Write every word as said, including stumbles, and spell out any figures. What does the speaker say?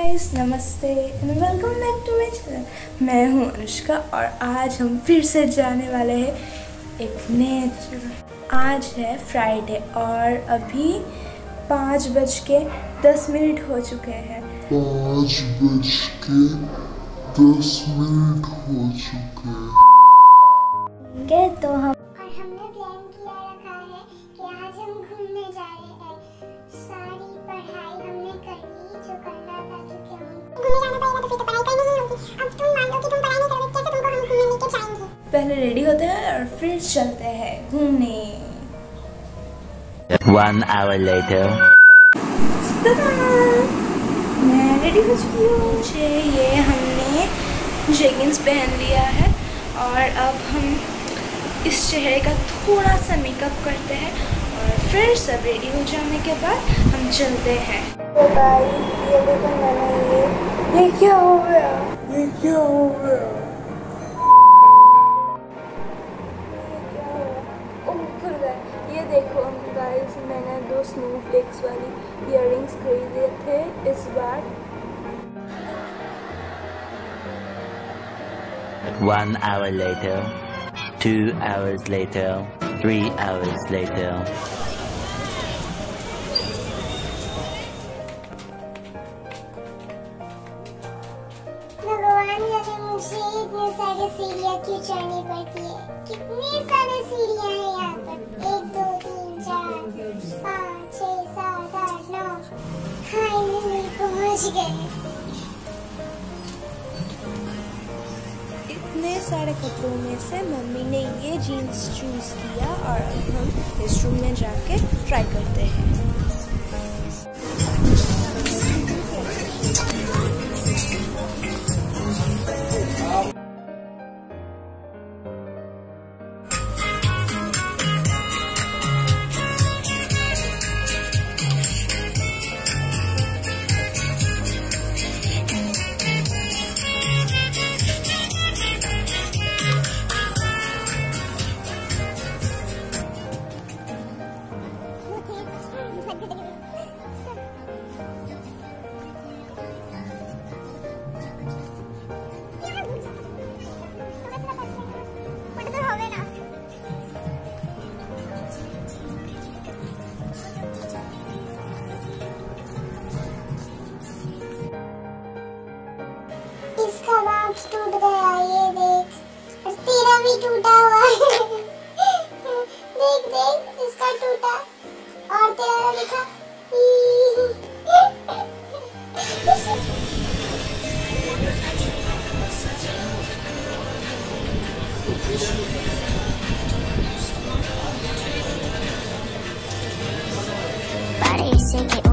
Guys, namaste and welcome back to my channel. मैं हूं अनुष्का और आज हम फिर से जाने वाले हैं एक नए जगह। आज है फ्राइडे और अभी पाँच बज के दस मिनट हो चुके हैं। पाँच बज के दस मिनट हो चुके हैं तो हम और हमने प्लान किया रखा है कि आज हम घूमने जा रहे हैं। सारी पढ़ाई हमने कर ली जो करना था, क्योंकि हम घूमने जाना पड़ेगा तो फिर तो पढ़ाई करनी ही होगी। अब तुम मान लो कि तुम पढ़ाई नहीं करोगे, कैसे तुमको हम घूमने लेके जाएंगे? पहले रेडी होते हैं और फिर चलते हैं घूमने। One hour later. मैं रेडी हो चुकी हूँ। मुझे ये हमने जेगिंस पहन लिया है और अब हम इस चेहरे का थोड़ा सा मेकअप करते हैं और फिर सब रेडी हो जाने के बाद हम चलते हैं। तो गाइस, ये देखो मैंने ये ये क्या हो गया ये क्या हो गया ओह खुल गया। ये देखो गाइस, मैंने दो स्नोफ्लेक्स वाली इयररिंग्स खरीदे थे इस बार। One hour later, two hours later, three hours later. भगवान जाने मुझे इतने सारे सीढ़ियाँ क्यों चढ़नी पड़ती है। कितने सारे सीढ़ियाँ हैं यहाँ पर, एक दो तीन चार पाँच छः सात आठ नौ। फाइनली पहुँच गए। इतने सारे कपड़ों में से मम्मी ने ये जीन्स चूज किया और अब हम इस रूम में जाके ट्राई करते हैं। इसका बाँस टूट गया, ये देख, और तेरा भी टूटा हुआ है। देख देख, इसका टूटा और तेरा लिखा। Parece que